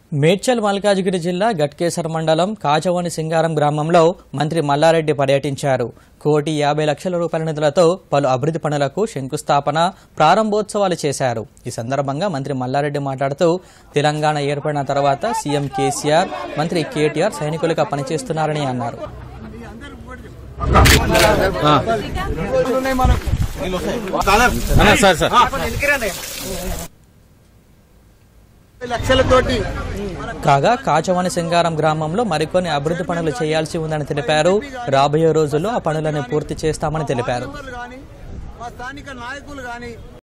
మేడ్చల్ మల్కాజ్గిరి జిల్లా గట్కేసర్ మండలం కాచవని సింగారం గ్రామంలో మంత్రి మల్లారెడ్డి పర్యటించారు. 1,50,00,000 రూపాయల నిధులతో పలు అభివృద్ధి పనులకు శంకుస్థాపన, ప్రారంభోత్సవాలు చేశారు. ఈ సందర్భంగా మంత్రి మల్లారెడ్డి మాట్లాడుతూ తెలంగాణ ఏర్పడిన తర్వాత సీఎం కేసీఆర్, మంత్రి కేటీఆర్ సైనికులుగా పనిచేస్తున్నారని అన్నారు. కాగా కాచవని సింగారం గ్రామంలో మరికొన్ని అభివృద్ధి పనులు చేయాల్సి ఉందని తెలిపారు. రాబోయే రోజుల్లో ఆ పనులను పూర్తి చేస్తామని తెలిపారు.